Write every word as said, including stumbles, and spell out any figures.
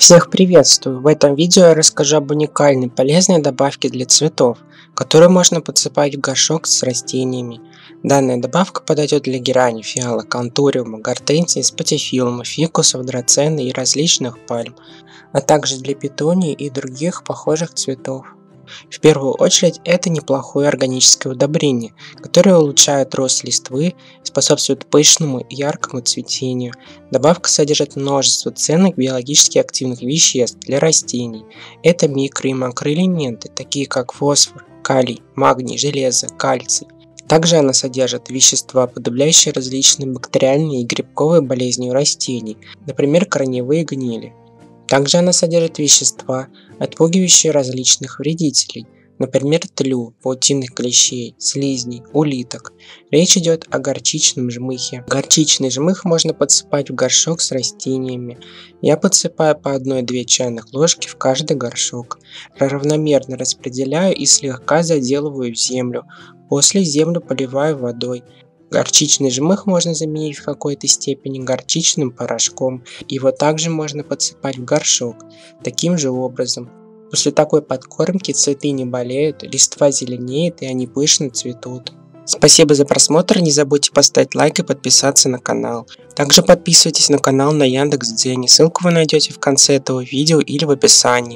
Всех приветствую! В этом видео я расскажу об уникальной полезной добавке для цветов, которую можно подсыпать в горшок с растениями. Данная добавка подойдет для герани, фиалок, антуриума, гортензии, спатифилума, фикусов, драцены и различных пальм, а также для петунии и других похожих цветов. В первую очередь это неплохое органическое удобрение, которое улучшает рост листвы и способствует пышному и яркому цветению. Добавка содержит множество ценных биологически активных веществ для растений. Это микро- и макроэлементы, такие как фосфор, калий, магний, железо, кальций. Также она содержит вещества, подавляющие различные бактериальные и грибковые болезни у растений, например, корневые гнили. Также она содержит вещества, отпугивающие различных вредителей, например, тлю, паутинных клещей, слизней, улиток. Речь идет о горчичном жмыхе. Горчичный жмых можно подсыпать в горшок с растениями. Я подсыпаю по одной-две чайных ложки в каждый горшок. Равномерно распределяю и слегка заделываю в землю. После землю поливаю водой. Горчичный жмых можно заменить в какой-то степени горчичным порошком. Его также можно подсыпать в горшок. Таким же образом. После такой подкормки цветы не болеют, листва зеленеет и они пышно цветут. Спасибо за просмотр, не забудьте поставить лайк и подписаться на канал. Также подписывайтесь на канал на Яндекс.Дзене, ссылку вы найдете в конце этого видео или в описании.